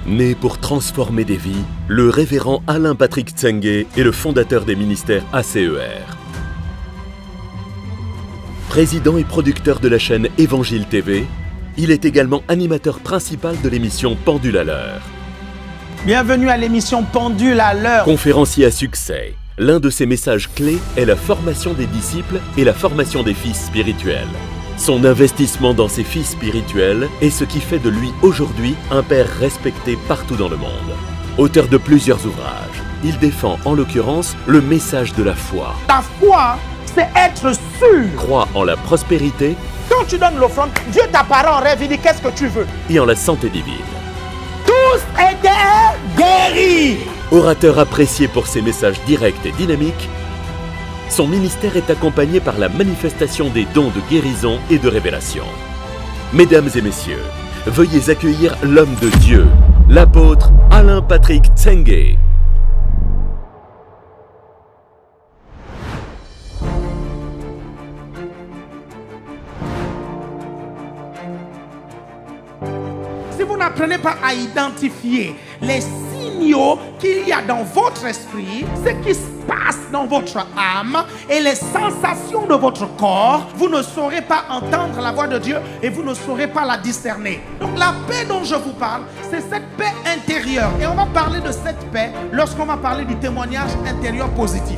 Né pour transformer des vies, le révérend Alain Patrick Tsenge est le fondateur des ministères ACER. Président et producteur de la chaîne Évangile TV, il est également animateur principal de l'émission Pendule à l'heure. Bienvenue à l'émission Pendule à l'heure. Conférencier à succès, l'un de ses messages clés est la formation des disciples et la formation des fils spirituels. Son investissement dans ses fils spirituels est ce qui fait de lui aujourd'hui un père respecté partout dans le monde. Auteur de plusieurs ouvrages, il défend en l'occurrence le message de la foi. La foi, c'est être sûr. Croit en la prospérité. Quand tu donnes l'offrande, Dieu t'apparaît en rêve, il dit qu'est-ce que tu veux? Et en la santé divine. Tous étaient guéris. Orateur apprécié pour ses messages directs et dynamiques, son ministère est accompagné par la manifestation des dons de guérison et de révélation. Mesdames et messieurs, veuillez accueillir l'homme de Dieu, l'apôtre Alain Patrick Tsenge. Si vous n'apprenez pas à identifier les signaux qu'il y a dans votre esprit, ce qui se passe dans votre âme et les sensations de votre corps, vous ne saurez pas entendre la voix de Dieu et vous ne saurez pas la discerner. Donc la paix dont je vous parle, c'est cette paix intérieure. Et on va parler de cette paix lorsqu'on va parler du témoignage intérieur positif.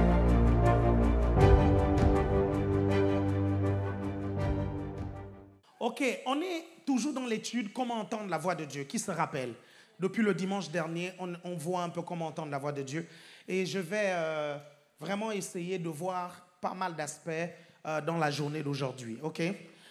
Ok, on est toujours dans l'étude comment entendre la voix de Dieu. Qui se rappelle? Depuis le dimanche dernier, on voit un peu comment entendre la voix de Dieu. Et je vais vraiment essayer de voir pas mal d'aspects dans la journée d'aujourd'hui. Ok?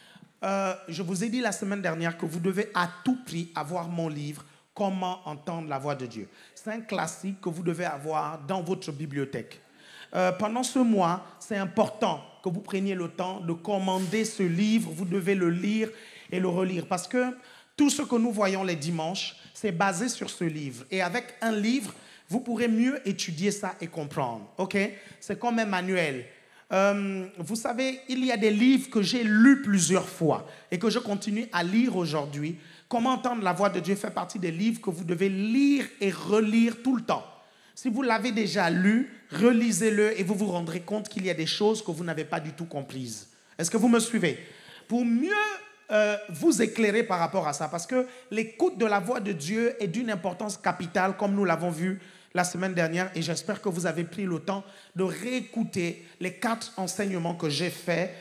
Je vous ai dit la semaine dernière que vous devez à tout prix avoir mon livre « Comment entendre la voix de Dieu ». C'est un classique que vous devez avoir dans votre bibliothèque. Pendant ce mois, c'est important que vous preniez le temps de commander ce livre. Vous devez le lire et le relire parce que tout ce que nous voyons les dimanches, c'est basé sur ce livre. Et avec un livre, vous pourrez mieux étudier ça et comprendre. Ok? C'est comme un manuel. Vous savez, il y a des livres que j'ai lus plusieurs fois et que je continue à lire aujourd'hui. Comment entendre la voix de Dieu fait partie des livres que vous devez lire et relire tout le temps. Si vous l'avez déjà lu, relisez-le et vous vous rendrez compte qu'il y a des choses que vous n'avez pas du tout comprises. Est-ce que vous me suivez? Pour mieux vous éclairer par rapport à ça, parce que l'écoute de la voix de Dieu est d'une importance capitale, comme nous l'avons vu la semaine dernière, et j'espère que vous avez pris le temps de réécouter les 4 enseignements que j'ai faits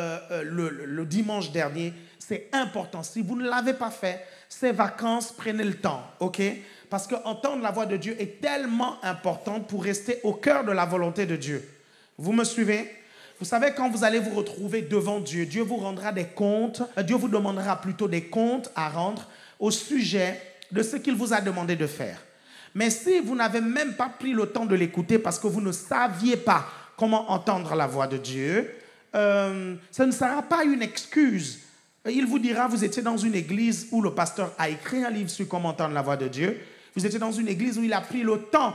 le dimanche dernier. C'est important. Si vous ne l'avez pas fait, ces vacances, prenez le temps, ok? Parce qu'entendre la voix de Dieu est tellement important pour rester au cœur de la volonté de Dieu. Vous me suivez? Vous savez, quand vous allez vous retrouver devant Dieu, Dieu vous rendra des comptes, Dieu vous demandera plutôt des comptes à rendre au sujet de ce qu'il vous a demandé de faire. Mais si vous n'avez même pas pris le temps de l'écouter parce que vous ne saviez pas comment entendre la voix de Dieu, ça ne sera pas une excuse. Il vous dira, vous étiez dans une église où le pasteur a écrit un livre sur comment entendre la voix de Dieu. Vous étiez dans une église où il a pris le temps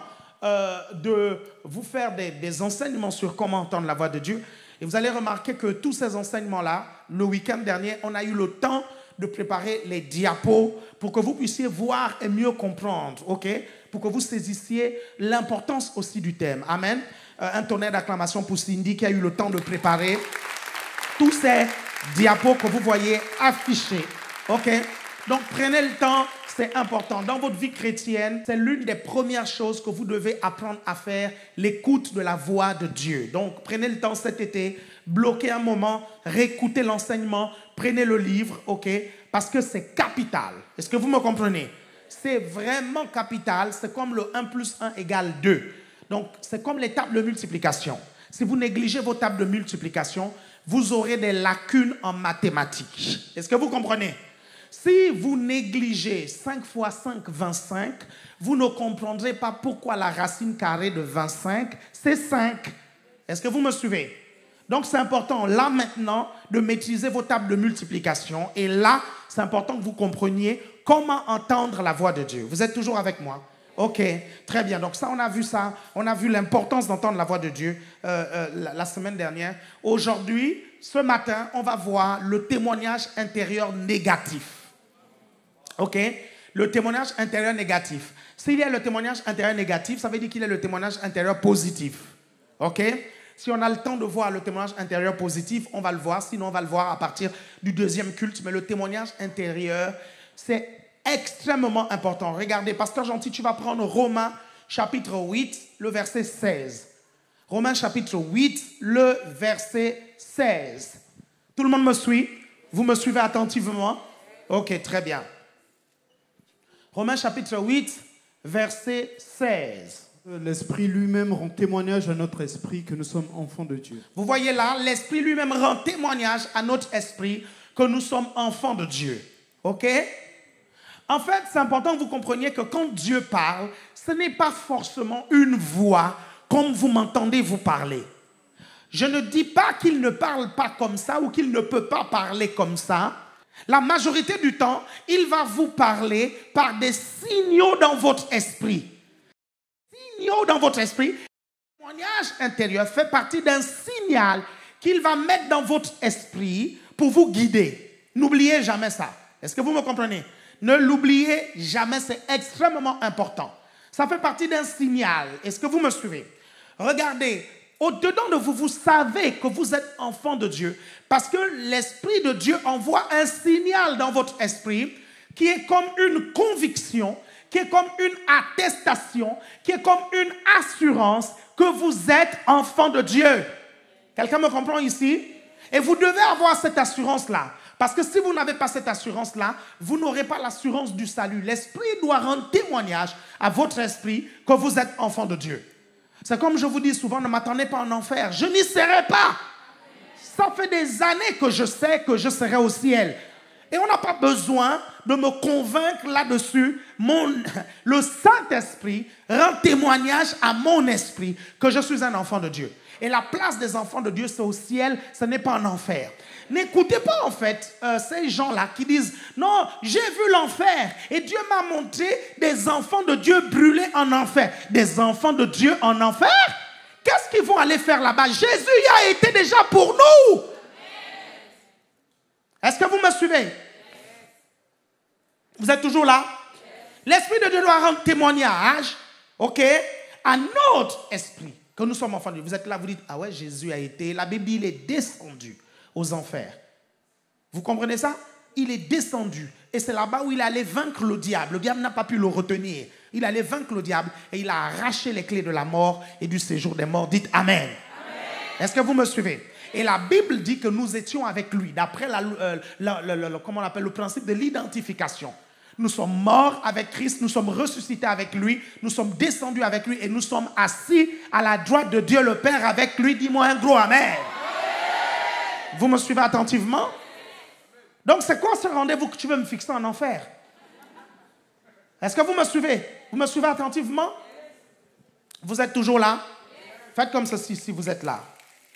de vous faire des enseignements sur comment entendre la voix de Dieu. Et vous allez remarquer que tous ces enseignements-là, le week-end dernier, on a eu le temps de préparer les diapos pour que vous puissiez voir et mieux comprendre, ok? Pour que vous saisissiez l'importance aussi du thème. Amen. Un tonnerre d'acclamation pour Cindy qui a eu le temps de préparer tous ces diapos que vous voyez affichés, ok? Donc prenez le temps. C'est important. Dans votre vie chrétienne, c'est l'une des premières choses que vous devez apprendre à faire, l'écoute de la voix de Dieu. Donc, prenez le temps cet été, bloquez un moment, réécoutez l'enseignement, prenez le livre, ok? Parce que c'est capital. Est-ce que vous me comprenez? C'est vraiment capital. C'est comme le 1 plus 1 égale 2. Donc, c'est comme les tables de multiplication. Si vous négligez vos tables de multiplication, vous aurez des lacunes en mathématiques. Est-ce que vous comprenez? Si vous négligez 5 fois 5, 25, vous ne comprendrez pas pourquoi la racine carrée de 25, c'est 5. Est-ce que vous me suivez? Donc, c'est important, là, maintenant, de maîtriser vos tables de multiplication. Et là, c'est important que vous compreniez comment entendre la voix de Dieu. Vous êtes toujours avec moi? Ok, très bien. Donc, ça, on a vu ça. On a vu l'importance d'entendre la voix de Dieu la semaine dernière. Aujourd'hui, ce matin, on va voir le témoignage intérieur négatif. Ok? Le témoignage intérieur négatif. S'il y a le témoignage intérieur négatif, ça veut dire qu'il y a le témoignage intérieur positif. OK? Si on a le temps de voir le témoignage intérieur positif, on va le voir. Sinon, on va le voir à partir du deuxième culte. Mais le témoignage intérieur, c'est extrêmement important. Regardez, Pasteur Gentil, tu vas prendre Romains chapitre 8, le verset 16. Romains chapitre 8, le verset 16. Tout le monde me suit? Vous me suivez attentivement? Ok, très bien. Romains chapitre 8, verset 16. L'Esprit lui-même rend témoignage à notre esprit que nous sommes enfants de Dieu. Vous voyez là, l'Esprit lui-même rend témoignage à notre esprit que nous sommes enfants de Dieu. Ok? En fait, c'est important que vous compreniez que quand Dieu parle, ce n'est pas forcément une voix comme vous m'entendez vous parler. Je ne dis pas qu'il ne parle pas comme ça ou qu'il ne peut pas parler comme ça. La majorité du temps, il va vous parler par des signaux dans votre esprit. Signaux dans votre esprit. Le témoignage intérieur fait partie d'un signal qu'il va mettre dans votre esprit pour vous guider. N'oubliez jamais ça. Est-ce que vous me comprenez? Ne l'oubliez jamais, c'est extrêmement important. Ça fait partie d'un signal. Est-ce que vous me suivez? Regardez, au-dedans de vous, vous savez que vous êtes enfant de Dieu parce que l'Esprit de Dieu envoie un signal dans votre esprit qui est comme une conviction, qui est comme une attestation, qui est comme une assurance que vous êtes enfant de Dieu. Quelqu'un me comprend ici? Et vous devez avoir cette assurance-là. Parce que si vous n'avez pas cette assurance-là, vous n'aurez pas l'assurance du salut. L'Esprit doit rendre témoignage à votre esprit que vous êtes enfant de Dieu. C'est comme je vous dis souvent, ne m'attendez pas en enfer. Je n'y serai pas. Ça fait des années que je sais que je serai au ciel. Et on n'a pas besoin de me convaincre là-dessus. Le Saint-Esprit rend témoignage à mon esprit que je suis un enfant de Dieu. Et la place des enfants de Dieu, c'est au ciel, ce n'est pas en enfer. N'écoutez pas en fait ces gens-là qui disent « Non, j'ai vu l'enfer et Dieu m'a montré des enfants de Dieu brûlés en enfer. » Des enfants de Dieu en enfer? Qu'est-ce qu'ils vont aller faire là-bas? Jésus y a été déjà pour nous. Est-ce que vous me suivez? Vous êtes toujours là? L'Esprit de Dieu doit rendre témoignage, ok, à notre esprit que nous sommes enfants de Dieu. Vous êtes là, vous dites, ah ouais, Jésus a été, la Bible dit, il est descendu aux enfers. Vous comprenez ça? Il est descendu. Et c'est là-bas où il allait vaincre le diable. Le diable n'a pas pu le retenir. Il allait vaincre le diable et il a arraché les clés de la mort et du séjour des morts. Dites Amen. Amen. Est-ce que vous me suivez? Et la Bible dit que nous étions avec lui, d'après comment on appelle, le principe de l'identification. Nous sommes morts avec Christ, nous sommes ressuscités avec lui, nous sommes descendus avec lui et nous sommes assis à la droite de Dieu le Père avec lui. Dis-moi un gros Amen. Amen. Vous me suivez attentivement? Donc c'est quoi ce rendez-vous que tu veux me fixer en enfer? Est-ce que vous me suivez? Vous me suivez attentivement? Vous êtes toujours là? Faites comme ceci si vous êtes là.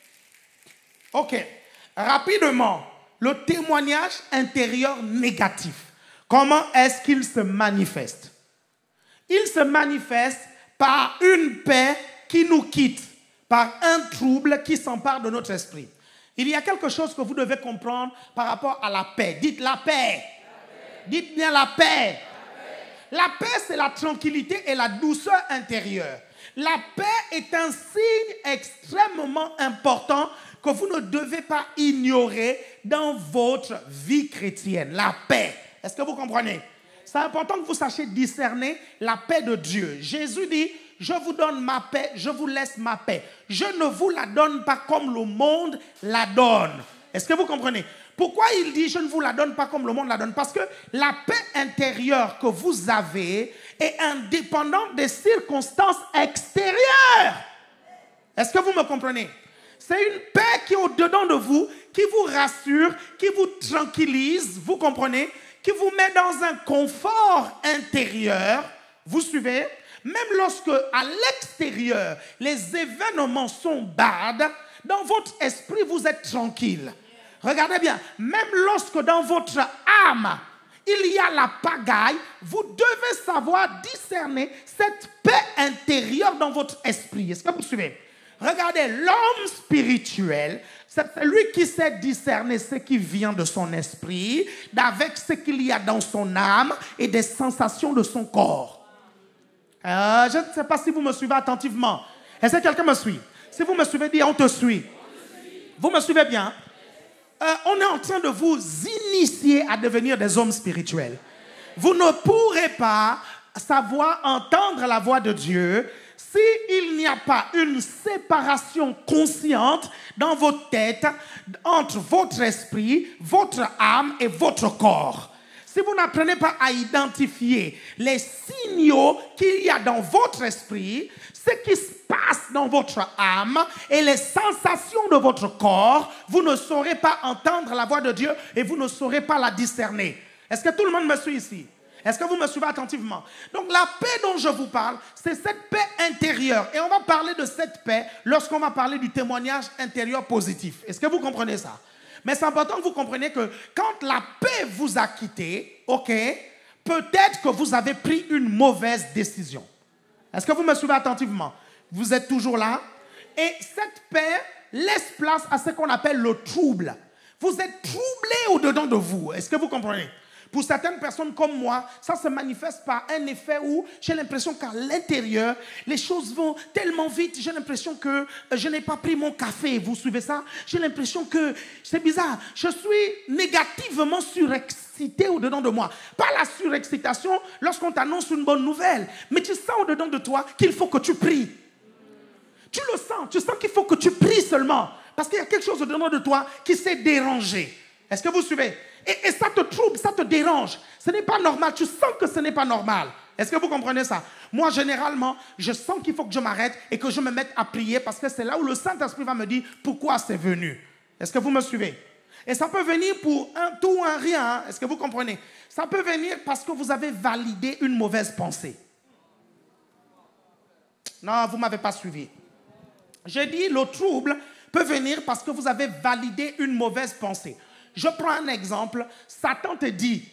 Ok. Rapidement, le témoignage intérieur négatif. Comment est-ce qu'il se manifeste? Il se manifeste par une paix qui nous quitte, par un trouble qui s'empare de notre esprit. Il y a quelque chose que vous devez comprendre par rapport à la paix. Dites la paix. Dites bien la paix. La paix, c'est la tranquillité et la douceur intérieure. La paix est un signe extrêmement important que vous ne devez pas ignorer dans votre vie chrétienne. La paix. Est-ce que vous comprenez? C'est important que vous sachiez discerner la paix de Dieu. Jésus dit, je vous donne ma paix, je vous laisse ma paix. Je ne vous la donne pas comme le monde la donne. Est-ce que vous comprenez? Pourquoi il dit, je ne vous la donne pas comme le monde la donne? Parce que la paix intérieure que vous avez est indépendante des circonstances extérieures. Est-ce que vous me comprenez? C'est une paix qui est au-dedans de vous, qui vous rassure, qui vous tranquillise, vous comprenez? Qui vous met dans un confort intérieur, vous suivez? Même lorsque à l'extérieur, les événements sont bad, dans votre esprit, vous êtes tranquille. Regardez bien, même lorsque dans votre âme, il y a la pagaille, vous devez savoir discerner cette paix intérieure dans votre esprit. Est-ce que vous suivez? Regardez, l'homme spirituel, c'est celui qui sait discerner ce qui vient de son esprit, d'avec ce qu'il y a dans son âme et des sensations de son corps. Je ne sais pas si vous me suivez attentivement. Est-ce que quelqu'un me suit? Si vous me suivez, dites on te suit. Vous me suivez bien? On est en train de vous initier à devenir des hommes spirituels. Vous ne pourrez pas savoir entendre la voix de Dieu s'il n'y a pas une séparation consciente dans votre tête entre votre esprit, votre âme et votre corps. Si vous n'apprenez pas à identifier les signaux qu'il y a dans votre esprit, ce qui se passe dans votre âme et les sensations de votre corps, vous ne saurez pas entendre la voix de Dieu et vous ne saurez pas la discerner. Est-ce que tout le monde me suit ici? Est-ce que vous me suivez attentivement? Donc la paix dont je vous parle, c'est cette paix intérieure. Et on va parler de cette paix lorsqu'on va parler du témoignage intérieur positif. Est-ce que vous comprenez ça? Mais c'est important que vous compreniez que quand la paix vous a quitté, ok, peut-être que vous avez pris une mauvaise décision. Est-ce que vous me suivez attentivement? Vous êtes toujours là? Et cette paix laisse place à ce qu'on appelle le trouble. Vous êtes troublé au-dedans de vous. Est-ce que vous comprenez? Pour certaines personnes comme moi, ça se manifeste par un effet où j'ai l'impression qu'à l'intérieur, les choses vont tellement vite. J'ai l'impression que je n'ai pas pris mon café. Vous suivez ça? J'ai l'impression que, c'est bizarre, je suis négativement surexcité au-dedans de moi. Pas la surexcitation lorsqu'on t'annonce une bonne nouvelle, mais tu sens au-dedans de toi qu'il faut que tu pries. Tu le sens, tu sens qu'il faut que tu pries seulement. Parce qu'il y a quelque chose au-dedans de toi qui s'est dérangé. Est-ce que vous suivez? Et ça te trouble, ça te dérange. Ce n'est pas normal, tu sens que ce n'est pas normal. Est-ce que vous comprenez ça? Moi, généralement, je sens qu'il faut que je m'arrête et que je me mette à prier parce que c'est là où le Saint-Esprit va me dire pourquoi c'est venu. Est-ce que vous me suivez? Et ça peut venir pour un tout ou un rien. Hein? Est-ce que vous comprenez? Ça peut venir parce que vous avez validé une mauvaise pensée. Non, vous ne m'avez pas suivi. J'ai dit le trouble peut venir parce que vous avez validé une mauvaise pensée. Je prends un exemple. Satan te dit,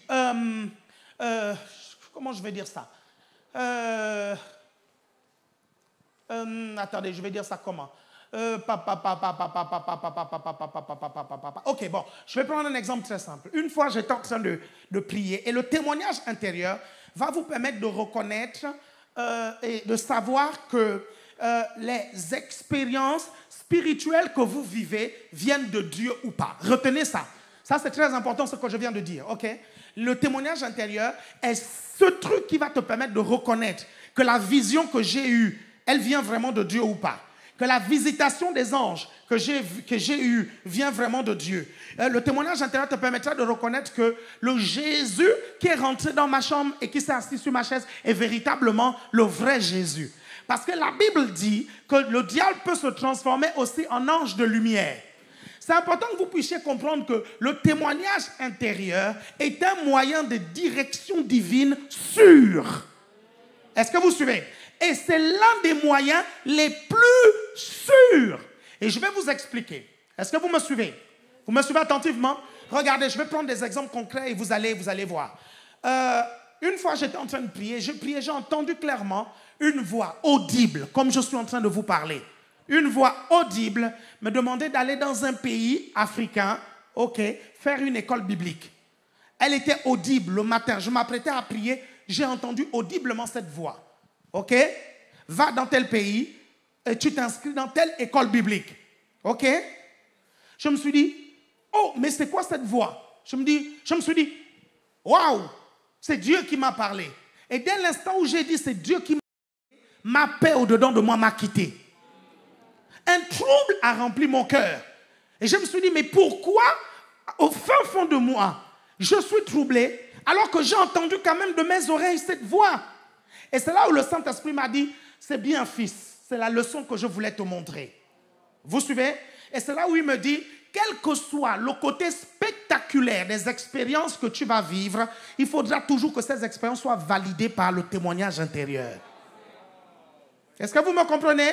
comment je vais dire ça? Attendez, je vais dire ça comment? Ok, bon, je vais prendre un exemple très simple. Une fois, j'étais en train de prier et le témoignage intérieur va vous permettre de reconnaître et de savoir que les expériences spirituelles que vous vivez viennent de Dieu ou pas. Retenez ça. Ça, c'est très important ce que je viens de dire, ok? Le témoignage intérieur est ce truc qui va te permettre de reconnaître que la vision que j'ai eue, elle vient vraiment de Dieu ou pas. Que la visitation des anges que j'ai eue vient vraiment de Dieu. Le témoignage intérieur te permettra de reconnaître que le Jésus qui est rentré dans ma chambre et qui s'est assis sur ma chaise est véritablement le vrai Jésus. Parce que la Bible dit que le diable peut se transformer aussi en ange de lumière. C'est important que vous puissiez comprendre que le témoignage intérieur est un moyen de direction divine sûr. Est-ce que vous suivez? Et c'est l'un des moyens les plus sûrs. Et je vais vous expliquer. Est-ce que vous me suivez? Vous me suivez attentivement? Regardez, je vais prendre des exemples concrets et vous allez voir. Une fois, j'étais en train de prier. J'ai entendu clairement une voix audible, comme je suis en train de vous parler. Une voix audible me demandait d'aller dans un pays africain, ok, faire une école biblique. Elle était audible le matin. Je m'apprêtais à prier. J'ai entendu audiblement cette voix. Ok? Va dans tel pays et tu t'inscris dans telle école biblique. Ok? Je me suis dit, oh, mais c'est quoi cette voix? Je me suis dit, waouh, c'est Dieu qui m'a parlé. Et dès l'instant où j'ai dit c'est Dieu qui m'a parlé, ma paix au-dedans de moi m'a quitté. Un trouble a rempli mon cœur. Et je me suis dit, mais pourquoi, au fin fond de moi, je suis troublé, alors que j'ai entendu quand même de mes oreilles cette voix? Et c'est là où le Saint-Esprit m'a dit, c'est bien fils, c'est la leçon que je voulais te montrer. Vous suivez? Et c'est là où il me dit, quel que soit le côté spectaculaire des expériences que tu vas vivre, il faudra toujours que ces expériences soient validées par le témoignage intérieur. Est-ce que vous me comprenez?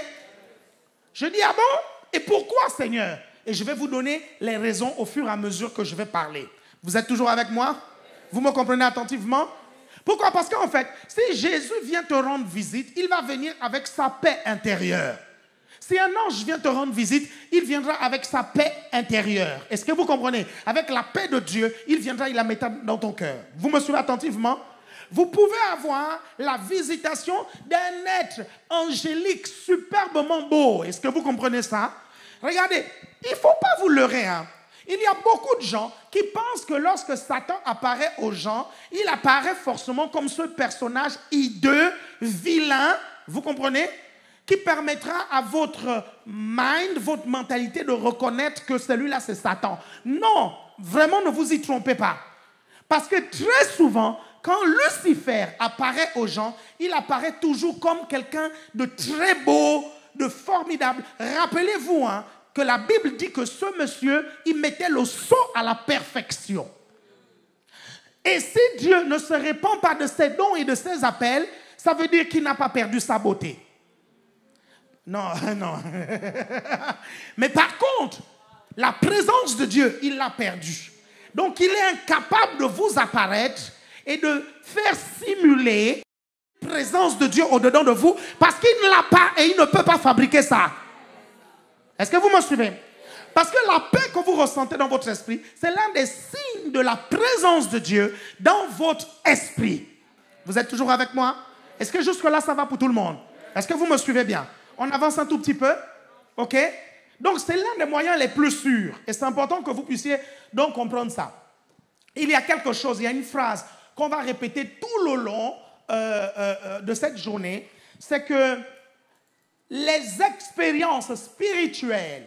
Je dis, ah bon? Et pourquoi, Seigneur? Et je vais vous donner les raisons au fur et à mesure que je vais parler. Vous êtes toujours avec moi? Vous me comprenez attentivement? Pourquoi? Parce qu'en fait, si Jésus vient te rendre visite, il va venir avec sa paix intérieure. Si un ange vient te rendre visite, il viendra avec sa paix intérieure. Est-ce que vous comprenez? Avec la paix de Dieu, il viendra, il la mettra dans ton cœur. Vous me suivez attentivement? Vous pouvez avoir la visitation d'un être angélique superbement beau. Est-ce que vous comprenez ça? Regardez, il ne faut pas vous leurrer. Il y a beaucoup de gens qui pensent que lorsque Satan apparaît aux gens, il apparaît forcément comme ce personnage hideux, vilain, vous comprenez? Qui permettra à votre mind, votre mentalité de reconnaître que celui-là c'est Satan. Non, vraiment ne vous y trompez pas. Parce que très souvent, quand Lucifer apparaît aux gens, il apparaît toujours comme quelqu'un de très beau, de formidable. Rappelez-vous que la Bible dit que ce monsieur, il mettait le sceau à la perfection. Et si Dieu ne se répand pas de ses dons et de ses appels, ça veut dire qu'il n'a pas perdu sa beauté. Non, non. Mais par contre, la présence de Dieu, il l'a perdue. Donc, il est incapable de vous apparaître et de faire simuler la présence de Dieu au-dedans de vous parce qu'il ne l'a pas et il ne peut pas fabriquer ça. Est-ce que vous me suivez? Parce que la paix que vous ressentez dans votre esprit, c'est l'un des signes de la présence de Dieu dans votre esprit. Vous êtes toujours avec moi? Est-ce que jusque-là, ça va pour tout le monde? Est-ce que vous me suivez bien? On avance un tout petit peu, ok? Donc, c'est l'un des moyens les plus sûrs. Et c'est important que vous puissiez donc comprendre ça. Il y a quelque chose, il y a une phrase qu'on va répéter tout le long de cette journée. C'est que les expériences spirituelles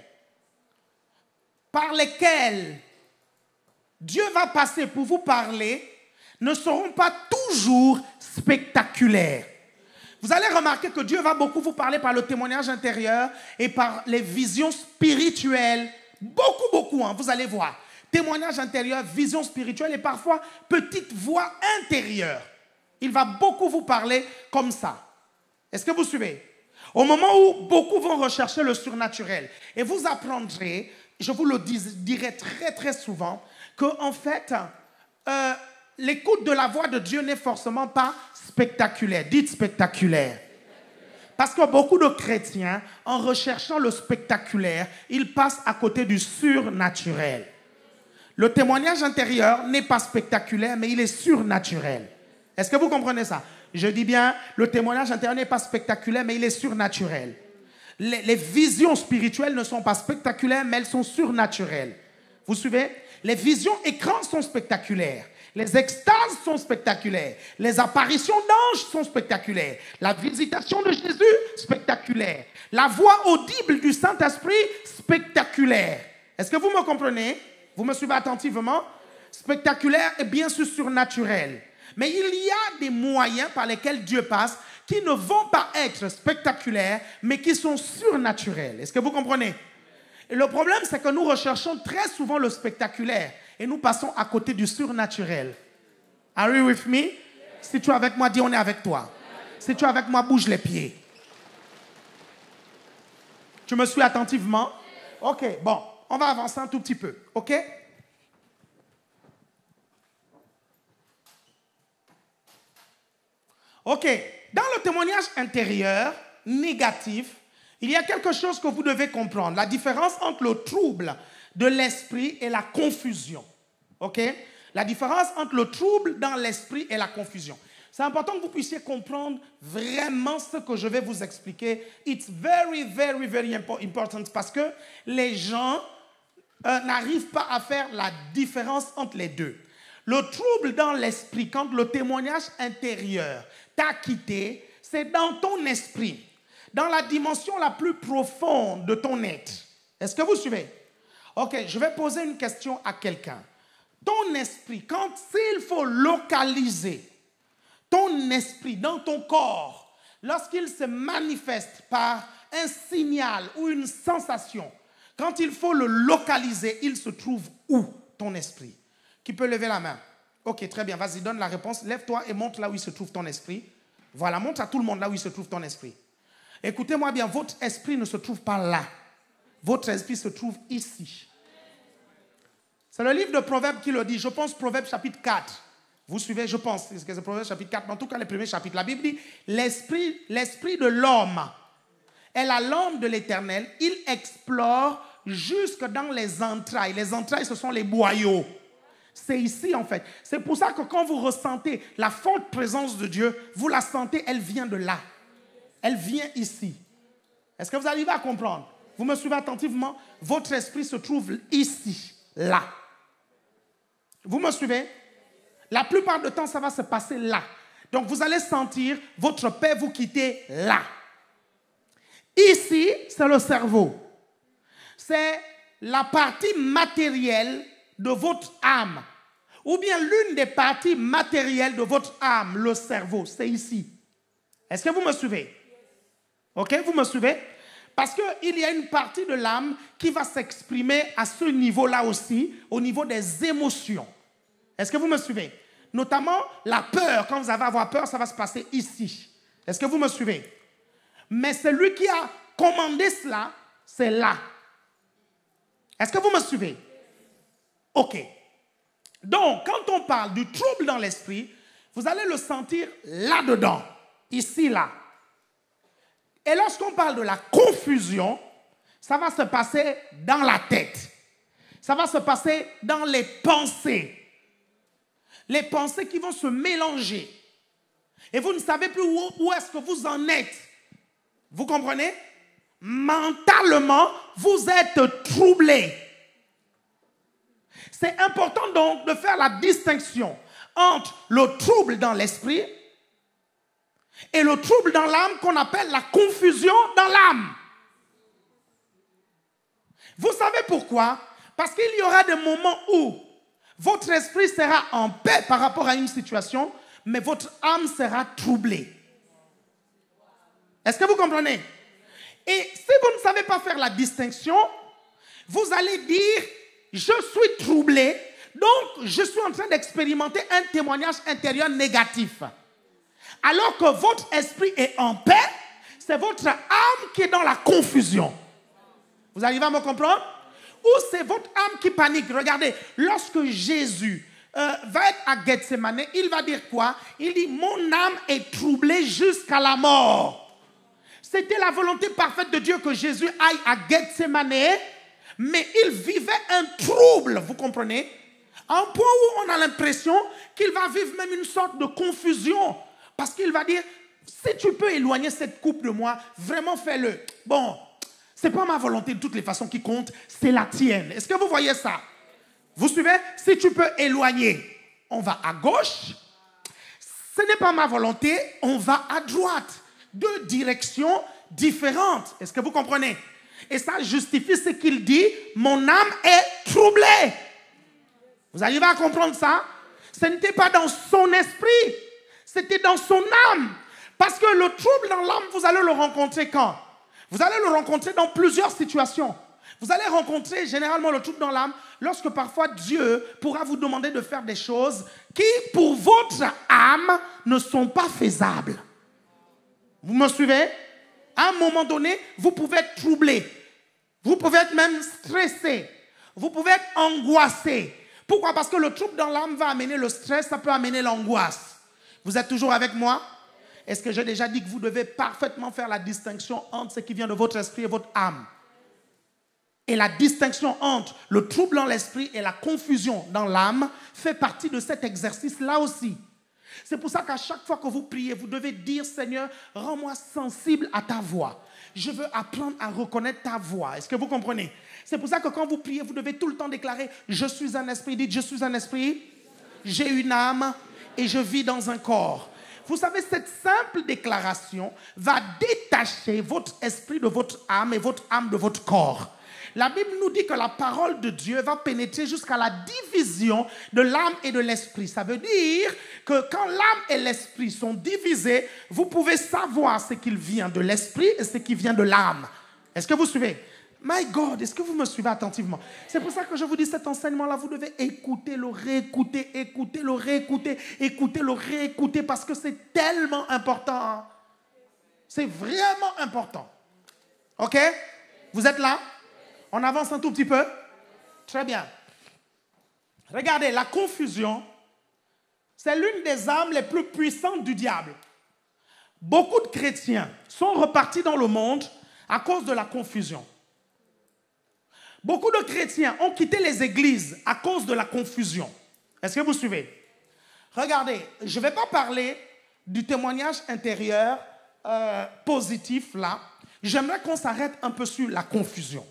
par lesquelles Dieu va passer pour vous parler ne seront pas toujours spectaculaires. Vous allez remarquer que Dieu va beaucoup vous parler par le témoignage intérieur et par les visions spirituelles. Beaucoup, beaucoup, vous allez voir. Témoignage intérieur, vision spirituelle et parfois petite voix intérieure. Il va beaucoup vous parler comme ça. Est-ce que vous suivez? Au moment où beaucoup vont rechercher le surnaturel. Et vous apprendrez, je vous le dirai très très souvent, qu'en fait, l'écoute de la voix de Dieu n'est forcément pas spectaculaire. Dites spectaculaire. Parce que beaucoup de chrétiens, en recherchant le spectaculaire, ils passent à côté du surnaturel. Le témoignage intérieur n'est pas spectaculaire, mais il est surnaturel. Est-ce que vous comprenez ça? Je dis bien, le témoignage intérieur n'est pas spectaculaire, mais il est surnaturel. Les visions spirituelles ne sont pas spectaculaires, mais elles sont surnaturelles. Vous suivez? Les visions écrans sont spectaculaires. Les extases sont spectaculaires. Les apparitions d'anges sont spectaculaires. La visitation de Jésus, spectaculaire. La voix audible du Saint-Esprit, spectaculaire. Est-ce que vous me comprenez? Vous me suivez attentivement? Spectaculaire et bien sûr surnaturel. Mais il y a des moyens par lesquels Dieu passe qui ne vont pas être spectaculaires, mais qui sont surnaturels. Est-ce que vous comprenez? Et le problème, c'est que nous recherchons très souvent le spectaculaire et nous passons à côté du surnaturel. Are you with me? Si tu es avec moi, dis on est avec toi. Si tu es avec moi, bouge les pieds. Tu me suis attentivement? Ok, bon, on va avancer un tout petit peu, ok? Ok, dans le témoignage intérieur négatif, il y a quelque chose que vous devez comprendre. La différence entre le trouble de l'esprit et la confusion. Ok? La différence entre le trouble dans l'esprit et la confusion. C'est important que vous puissiez comprendre vraiment ce que je vais vous expliquer. It's very, very, very important parce que les gens n'arrivent pas à faire la différence entre les deux. Le trouble dans l'esprit, quand le témoignage intérieur t'a quitté, c'est dans ton esprit, dans la dimension la plus profonde de ton être. Est-ce que vous suivez? Ok, je vais poser une question à quelqu'un. Ton esprit, s'il faut localiser ton esprit dans ton corps, lorsqu'il se manifeste par un signal ou une sensation, quand il faut le localiser, il se trouve où, ton esprit? Qui peut lever la main? Ok, très bien, vas-y, donne la réponse. Lève-toi et montre là où il se trouve ton esprit. Voilà, montre à tout le monde là où il se trouve ton esprit. Écoutez-moi bien, votre esprit ne se trouve pas là. Votre esprit se trouve ici. C'est le livre de Proverbes qui le dit. Je pense Proverbes chapitre 4. Vous suivez, je pense, que c'est Proverbes chapitre 4. Mais en tout cas, les premiers chapitres. La Bible dit, l'esprit de l'homme est la lampe de l'Éternel. Il explore jusque dans les entrailles. Les entrailles, ce sont les boyaux. C'est ici, en fait. C'est pour ça que quand vous ressentez la forte présence de Dieu, vous la sentez, elle vient de là. Elle vient ici. Est-ce que vous arrivez à comprendre? Vous me suivez attentivement? Votre esprit se trouve ici, là. Vous me suivez? La plupart du temps, ça va se passer là. Donc, vous allez sentir votre paix vous quitter là. Ici, c'est le cerveau. C'est la partie matérielle de votre âme. Ou bien l'une des parties matérielles de votre âme, le cerveau. C'est ici. Est-ce que vous me suivez? Ok, vous me suivez? Parce qu'il y a une partie de l'âme qui va s'exprimer à ce niveau-là aussi, au niveau des émotions. Est-ce que vous me suivez? Notamment la peur. Quand vous allez avoir peur, ça va se passer ici. Est-ce que vous me suivez? Mais celui qui a commandé cela, c'est là. Est-ce que vous me suivez? Ok. Donc, quand on parle du trouble dans l'esprit, vous allez le sentir là-dedans, ici, là. Et lorsqu'on parle de la confusion, ça va se passer dans la tête. Ça va se passer dans les pensées. Les pensées qui vont se mélanger. Et vous ne savez plus où est-ce que vous en êtes. Vous comprenez? Mentalement, vous êtes troublé. C'est important donc de faire la distinction entre le trouble dans l'esprit et le trouble dans l'âme qu'on appelle la confusion dans l'âme. Vous savez pourquoi? Parce qu'il y aura des moments où votre esprit sera en paix par rapport à une situation, mais votre âme sera troublée. Est-ce que vous comprenez? Et si vous ne savez pas faire la distinction, vous allez dire, je suis troublé, donc je suis en train d'expérimenter un témoignage intérieur négatif. Alors que votre esprit est en paix, c'est votre âme qui est dans la confusion. Vous arrivez à me comprendre? Ou c'est votre âme qui panique. Regardez, lorsque Jésus va être à Gethsémane, il va dire quoi? Il dit, mon âme est troublée jusqu'à la mort. C'était la volonté parfaite de Dieu que Jésus aille à Gethsémane, mais il vivait un trouble, vous comprenez? À un point où on a l'impression qu'il va vivre même une sorte de confusion. Parce qu'il va dire, si tu peux éloigner cette coupe de moi, vraiment fais-le. Bon, ce n'est pas ma volonté de toutes les façons qui compte, c'est la tienne. Est-ce que vous voyez ça? Vous suivez? Si tu peux éloigner, on va à gauche. Ce n'est pas ma volonté, on va à droite. Deux directions différentes. Est-ce que vous comprenez? Et ça justifie ce qu'il dit, mon âme est troublée. Vous arrivez à comprendre ça? Ce n'était pas dans son esprit, c'était dans son âme. Parce que le trouble dans l'âme, vous allez le rencontrer quand? Vous allez le rencontrer dans plusieurs situations. Vous allez rencontrer généralement le trouble dans l'âme lorsque parfois Dieu pourra vous demander de faire des choses qui, pour votre âme, ne sont pas faisables. Vous me suivez? À un moment donné, vous pouvez être troublé. Vous pouvez être même stressé. Vous pouvez être angoissé. Pourquoi? Parce que le trouble dans l'âme va amener le stress, ça peut amener l'angoisse. Vous êtes toujours avec moi? Est-ce que j'ai déjà dit que vous devez parfaitement faire la distinction entre ce qui vient de votre esprit et votre âme? Et la distinction entre le trouble dans l'esprit et la confusion dans l'âme fait partie de cet exercice-là aussi. C'est pour ça qu'à chaque fois que vous priez, vous devez dire, Seigneur, rends-moi sensible à ta voix. Je veux apprendre à reconnaître ta voix. Est-ce que vous comprenez? C'est pour ça que quand vous priez, vous devez tout le temps déclarer, je suis un esprit. Dites, je suis un esprit, j'ai une âme et je vis dans un corps. Vous savez, cette simple déclaration va détacher votre esprit de votre âme et votre âme de votre corps. La Bible nous dit que la parole de Dieu va pénétrer jusqu'à la division de l'âme et de l'esprit. Ça veut dire que quand l'âme et l'esprit sont divisés, vous pouvez savoir ce qui vient de l'esprit et ce qui vient de l'âme. Est-ce que vous suivez? My God, est-ce que vous me suivez attentivement? C'est pour ça que je vous dis cet enseignement-là, vous devez écouter, le réécouter, écouter, le réécouter, écouter, le réécouter, parce que c'est tellement important. C'est vraiment important. OK? Vous êtes là? On avance un tout petit peu? Très bien. Regardez, la confusion, c'est l'une des armes les plus puissantes du diable. Beaucoup de chrétiens sont repartis dans le monde à cause de la confusion. Beaucoup de chrétiens ont quitté les églises à cause de la confusion. Est-ce que vous suivez? Regardez, je ne vais pas parler du témoignage intérieur positif là. J'aimerais qu'on s'arrête un peu sur la confusion.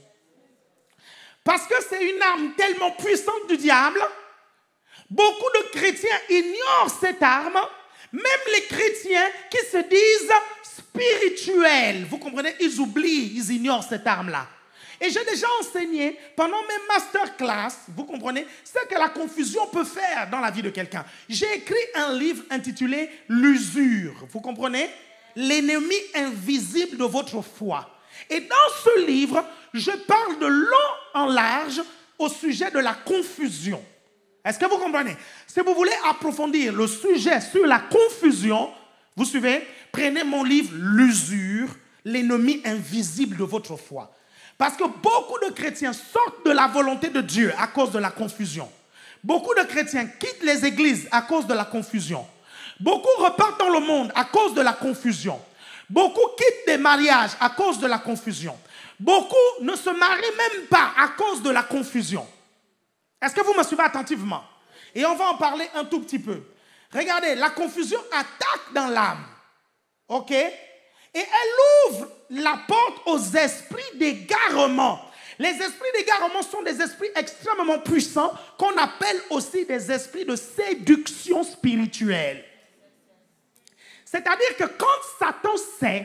Parce que c'est une arme tellement puissante du diable. Beaucoup de chrétiens ignorent cette arme. Même les chrétiens qui se disent spirituels. Vous comprenez? Ils oublient, ils ignorent cette arme-là. Et j'ai déjà enseigné pendant mes masterclass, vous comprenez, ce que la confusion peut faire dans la vie de quelqu'un. J'ai écrit un livre intitulé « L'usure ». Vous comprenez? L'ennemi invisible de votre foi. Et dans ce livre, je parle de long en large au sujet de la confusion. Est-ce que vous comprenez? Si vous voulez approfondir le sujet sur la confusion, vous suivez? Prenez mon livre « L'usure », l'ennemi invisible de votre foi. Parce que beaucoup de chrétiens sortent de la volonté de Dieu à cause de la confusion. Beaucoup de chrétiens quittent les églises à cause de la confusion. Beaucoup repartent dans le monde à cause de la confusion. Beaucoup quittent des mariages à cause de la confusion. Beaucoup ne se marient même pas à cause de la confusion. Est-ce que vous me suivez attentivement? Et on va en parler un tout petit peu. Regardez, la confusion attaque dans l'âme. OK? Et elle ouvre la porte aux esprits d'égarement. Les esprits d'égarement sont des esprits extrêmement puissants qu'on appelle aussi des esprits de séduction spirituelle. C'est-à-dire que quand Satan sait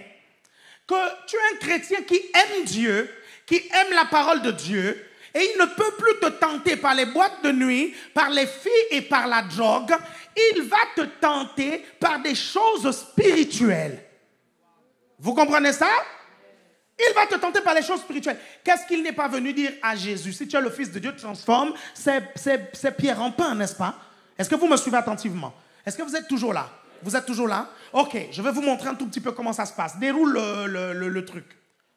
que tu es un chrétien qui aime Dieu, qui aime la parole de Dieu, et il ne peut plus te tenter par les boîtes de nuit, par les filles et par la drogue, il va te tenter par des choses spirituelles. Vous comprenez ça? Il va te tenter par les choses spirituelles. Qu'est-ce qu'il n'est pas venu dire à Jésus? Si tu es le Fils de Dieu, transforme ces pierres en pain, n'est-ce pas? Est-ce que vous me suivez attentivement? Est-ce que vous êtes toujours là? Vous êtes toujours là? Ok, je vais vous montrer un tout petit peu comment ça se passe. Déroule le truc.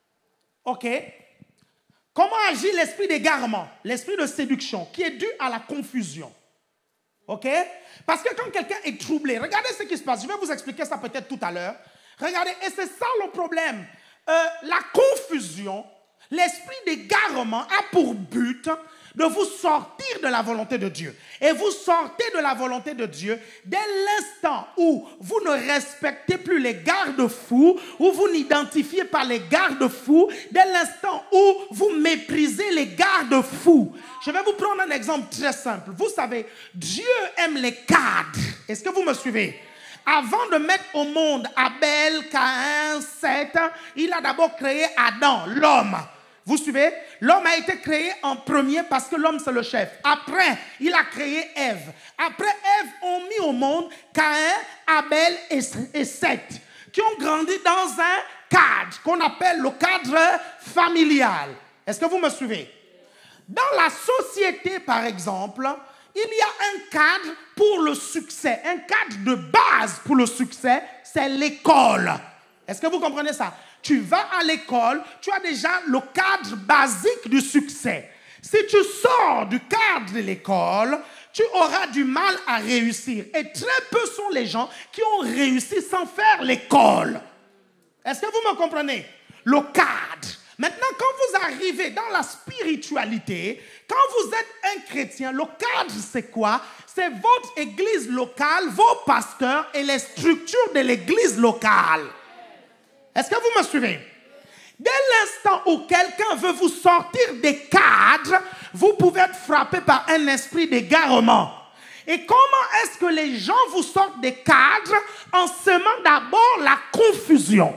Ok. Comment agit l'esprit d'égarement, l'esprit de séduction, qui est dû à la confusion? Ok? Parce que quand quelqu'un est troublé, regardez ce qui se passe. Je vais vous expliquer ça peut-être tout à l'heure. Regardez, et c'est ça le problème. La confusion, l'esprit d'égarement a pour but de vous sortir de la volonté de Dieu. Et vous sortez de la volonté de Dieu dès l'instant où vous ne respectez plus les garde-fous, où vous n'identifiez pas les garde-fous, dès l'instant où vous méprisez les garde-fous. Je vais vous prendre un exemple très simple. Vous savez, Dieu aime les cadres. Est-ce que vous me suivez? Avant de mettre au monde Abel, Caïn, Seth, il a d'abord créé Adam, l'homme. Vous suivez? L'homme a été créé en premier parce que l'homme c'est le chef. Après, il a créé Ève. Après Ève, ont mis au monde Caïn, Abel et Seth, qui ont grandi dans un cadre qu'on appelle le cadre familial. Est-ce que vous me suivez? Dans la société, par exemple, il y a un cadre pour le succès, un cadre de base pour le succès, c'est l'école. Est-ce que vous comprenez ça? Tu vas à l'école, tu as déjà le cadre basique du succès. Si tu sors du cadre de l'école, tu auras du mal à réussir. Et très peu sont les gens qui ont réussi sans faire l'école. Est-ce que vous me comprenez? Le cadre. Maintenant, quand vous arrivez dans la spiritualité, quand vous êtes un chrétien, le cadre, c'est quoi? C'est votre église locale, vos pasteurs et les structures de l'église locale. Est-ce que vous me suivez? Dès l'instant où quelqu'un veut vous sortir des cadres, vous pouvez être frappé par un esprit d'égarement. Et comment est-ce que les gens vous sortent des cadres? En semant d'abord la confusion.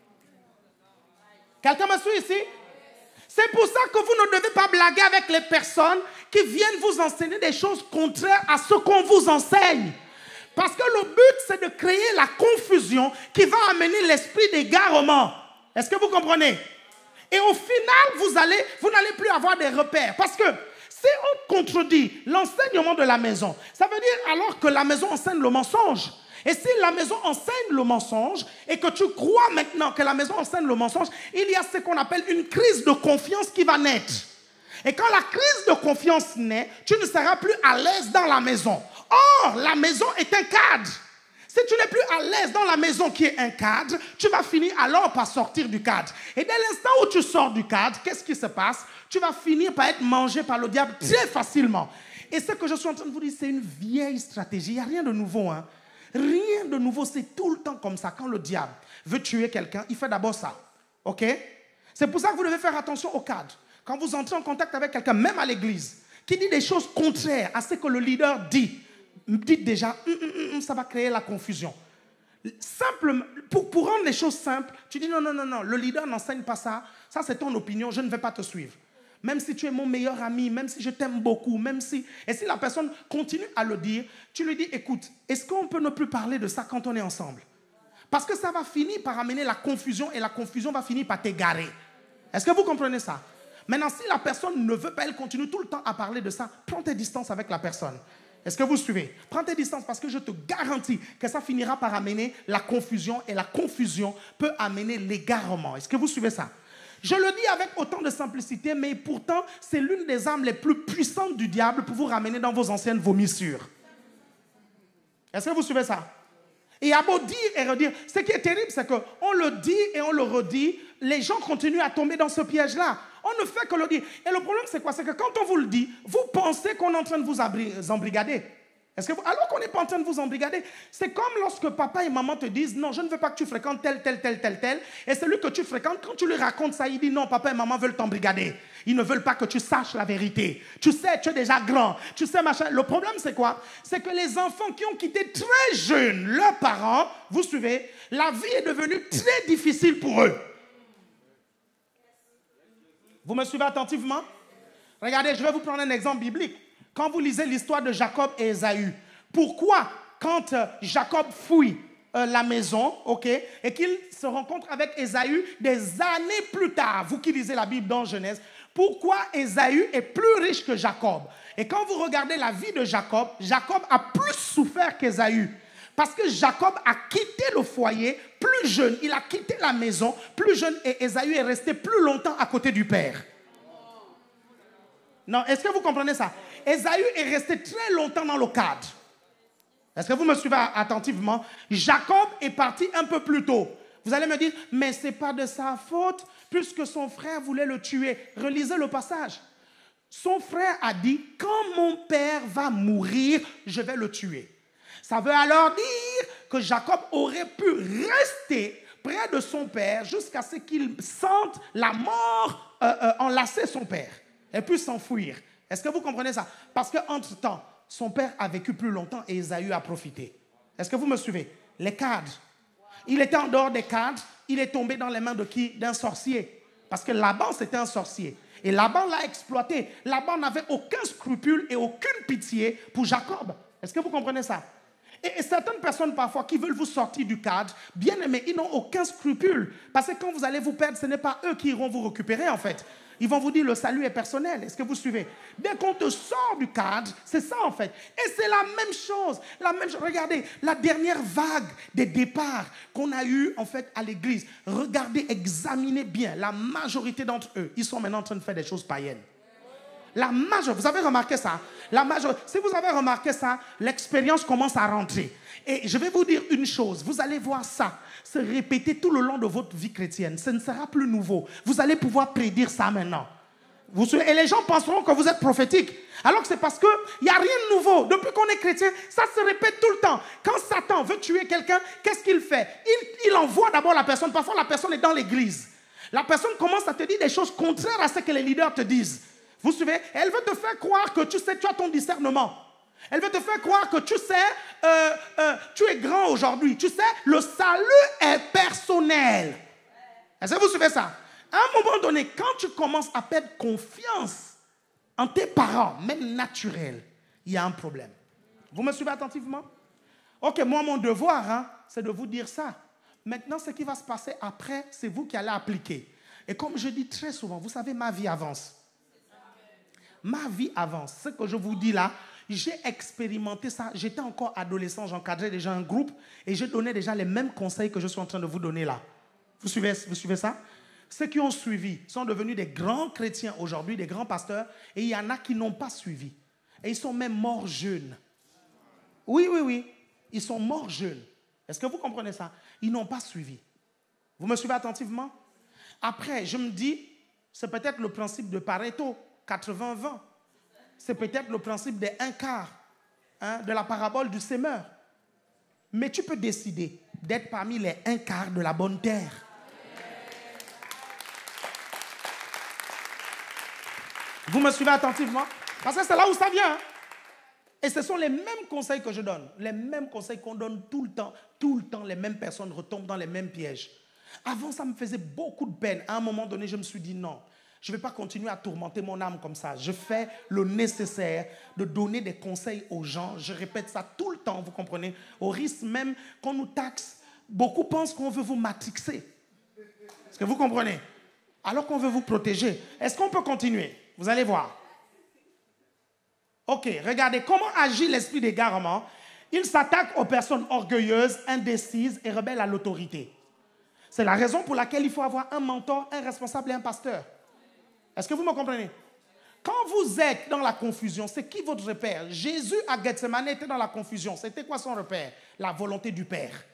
Quelqu'un me suit ici? C'est pour ça que vous ne devez pas blaguer avec les personnes qui viennent vous enseigner des choses contraires à ce qu'on vous enseigne. Parce que le but, c'est de créer la confusion qui va amener l'esprit d'égarement. Est-ce que vous comprenez? Et au final, vous n'allez plus avoir des repères. Parce que si on contredit l'enseignement de la maison, ça veut dire alors que la maison enseigne le mensonge. Et si la maison enseigne le mensonge et que tu crois maintenant que la maison enseigne le mensonge, il y a ce qu'on appelle une crise de confiance qui va naître. Et quand la crise de confiance naît, tu ne seras plus à l'aise dans la maison. Or, la maison est un cadre. Si tu n'es plus à l'aise dans la maison qui est un cadre, tu vas finir alors par sortir du cadre. Et dès l'instant où tu sors du cadre, qu'est-ce qui se passe? Tu vas finir par être mangé par le diable très facilement. Et ce que je suis en train de vous dire, c'est une vieille stratégie. Il n'y a rien de nouveau. Hein? Rien de nouveau, c'est tout le temps comme ça. Quand le diable veut tuer quelqu'un, il fait d'abord ça. OK? C'est pour ça que vous devez faire attention au cadre. Quand vous entrez en contact avec quelqu'un, même à l'église, qui dit des choses contraires à ce que le leader dit, dites déjà, ça va créer la confusion. Simplement, pour rendre les choses simples, tu dis non, le leader n'enseigne pas ça, ça c'est ton opinion, je ne vais pas te suivre. Même si tu es mon meilleur ami, même si je t'aime beaucoup, même si... Et si la personne continue à le dire, tu lui dis, écoute, est-ce qu'on peut ne plus parler de ça quand on est ensemble? Parce que ça va finir par amener la confusion et la confusion va finir par t'égarer. Est-ce que vous comprenez ça? Maintenant, si la personne ne veut pas, elle continue tout le temps à parler de ça, prends tes distances avec la personne. Est-ce que vous suivez? Prends tes distances parce que je te garantis que ça finira par amener la confusion et la confusion peut amener l'égarement. Est-ce que vous suivez ça? Je le dis avec autant de simplicité, mais pourtant, c'est l'une des armes les plus puissantes du diable pour vous ramener dans vos anciennes vomissures. Est-ce que vous suivez ça? Et à beau dire et redire, ce qui est terrible, c'est qu'on le dit et on le redit, les gens continuent à tomber dans ce piège-là. On ne fait que le dire. Et le problème, c'est quoi? C'est que quand on vous le dit, vous pensez qu'on est en train de vous embrigader. Alors qu'on n'est pas en train de vous embrigader. C'est comme lorsque papa et maman te disent, non, je ne veux pas que tu fréquentes tel. Et celui que tu fréquentes, quand tu lui racontes ça, il dit, non, papa et maman veulent t'embrigader. Ils ne veulent pas que tu saches la vérité. Tu sais, tu es déjà grand. Tu sais, machin. Le problème, c'est quoi? C'est que les enfants qui ont quitté très jeunes leurs parents, vous suivez, la vie est devenue très difficile pour eux. Vous me suivez attentivement? Regardez, je vais vous prendre un exemple biblique. Quand vous lisez l'histoire de Jacob et Ésaü, pourquoi quand Jacob fouille la maison, ok, et qu'il se rencontre avec Ésaü des années plus tard, vous qui lisez la Bible dans Genèse, pourquoi Ésaü est plus riche que Jacob? Et quand vous regardez la vie de Jacob, Jacob a plus souffert qu'Ésaü. Parce que Jacob a quitté le foyer plus jeune, il a quitté la maison plus jeune et Ésaü est resté plus longtemps à côté du père. Non, est-ce que vous comprenez ça? Ésaü est resté très longtemps dans le cadre. Est-ce que vous me suivez attentivement? Jacob est parti un peu plus tôt. Vous allez me dire, mais ce n'est pas de sa faute puisque son frère voulait le tuer. Relisez le passage. Son frère a dit, quand mon père va mourir, je vais le tuer. Ça veut alors dire que Jacob aurait pu rester près de son père jusqu'à ce qu'il sente la mort enlacer son père et puis s'enfuir. Est-ce que vous comprenez ça? Parce qu'entre-temps, son père a vécu plus longtemps et Ésaü a profité. Est-ce que vous me suivez? Les cadres. Il était en dehors des cadres, il est tombé dans les mains de qui? D'un sorcier. Parce que Laban, c'était un sorcier. Et Laban l'a exploité. Laban n'avait aucun scrupule et aucune pitié pour Jacob. Est-ce que vous comprenez ça? Et certaines personnes parfois qui veulent vous sortir du cadre, bien aimés, ils n'ont aucun scrupule. Parce que quand vous allez vous perdre, ce n'est pas eux qui iront vous récupérer en fait. Ils vont vous dire le salut est personnel. Est-ce que vous suivez? Dès qu'on te sort du cadre, c'est ça en fait. Et c'est la même chose. Regardez, la dernière vague des départs qu'on a eu en fait à l'église. Regardez, examinez bien. La majorité d'entre eux, ils sont maintenant en train de faire des choses païennes. La majorité, vous avez remarqué ça? Si vous avez remarqué ça, l'expérience commence à rentrer. Et je vais vous dire une chose, vous allez voir ça se répéter tout le long de votre vie chrétienne. Ce ne sera plus nouveau. Vous allez pouvoir prédire ça maintenant. Et les gens penseront que vous êtes prophétique. Alors que c'est parce qu'il n'y a rien de nouveau. Depuis qu'on est chrétien, ça se répète tout le temps. Quand Satan veut tuer quelqu'un, qu'est-ce qu'il fait? Il envoie d'abord la personne. Parfois, la personne est dans l'église. La personne commence à te dire des choses contraires à ce que les leaders te disent. Vous suivez? Elle veut te faire croire que tu sais, tu as ton discernement. Elle veut te faire croire que tu sais, tu es grand aujourd'hui. Tu sais, le salut est personnel. Est-ce que vous suivez ça? À un moment donné, quand tu commences à perdre confiance en tes parents, même naturels, il y a un problème. Vous me suivez attentivement? Ok, moi, mon devoir, c'est de vous dire ça. Maintenant, ce qui va se passer après, c'est vous qui allez appliquer. Et comme je dis très souvent, vous savez, ma vie avance. Ma vie avance. Ce que je vous dis là, j'ai expérimenté ça. J'étais encore adolescent, j'encadrais déjà un groupe et je donnais déjà les mêmes conseils que je suis en train de vous donner là. Vous suivez ça? Ceux qui ont suivi sont devenus des grands chrétiens aujourd'hui, des grands pasteurs, et il y en a qui n'ont pas suivi. Et ils sont même morts jeunes. Oui. Ils sont morts jeunes. Est-ce que vous comprenez ça? Ils n'ont pas suivi. Vous me suivez attentivement? Après, je me dis, c'est peut-être le principe de Pareto, 80-20. C'est peut-être le principe des 1/4, de la parabole du semeur. Mais tu peux décider d'être parmi les 1/4 de la bonne terre. Vous me suivez attentivement? Parce que c'est là où ça vient. Et ce sont les mêmes conseils que je donne. Les mêmes conseils qu'on donne tout le temps. Tout le temps, les mêmes personnes retombent dans les mêmes pièges. Avant, ça me faisait beaucoup de peine. À un moment donné, je me suis dit non. Je ne vais pas continuer à tourmenter mon âme comme ça. Je fais le nécessaire de donner des conseils aux gens. Je répète ça tout le temps, vous comprenez? Au risque même qu'on nous taxe. Beaucoup pensent qu'on veut vous matrixer. Est-ce que vous comprenez? Alors qu'on veut vous protéger. Est-ce qu'on peut continuer? Vous allez voir. Ok, regardez comment agit l'esprit d'égarement. Il s'attaque aux personnes orgueilleuses, indécises et rebelles à l'autorité. C'est la raison pour laquelle il faut avoir un mentor, un responsable et un pasteur. Est-ce que vous me comprenez? Quand vous êtes dans la confusion, c'est qui votre repère? Jésus à Gethsemane était dans la confusion. C'était quoi son repère? La volonté du Père.